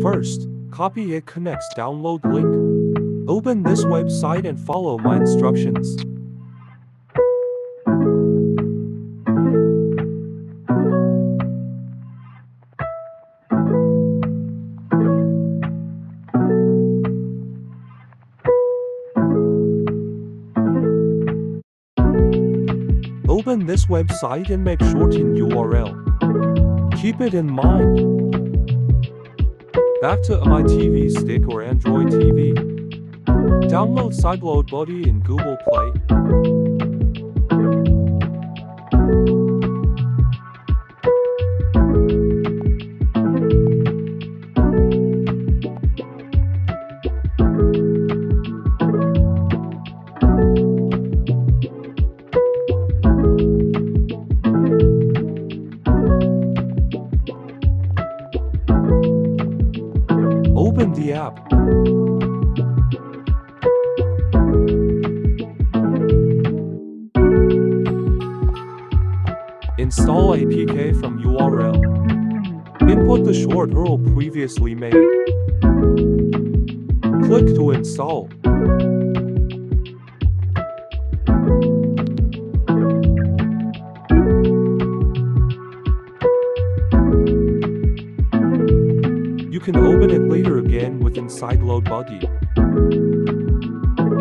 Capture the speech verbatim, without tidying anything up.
First, copy Hik Connect's download link. Open this website and follow my instructions. Open this website and make shorten U R L. Keep it in mind. Back to my T V stick or Android T V. Download SIDELOAD Buddy in Google Play. Open the app. Install A P K from U R L. Input the short U R L previously made. Click to install. You can open it later again within SIDELOAD Buddy.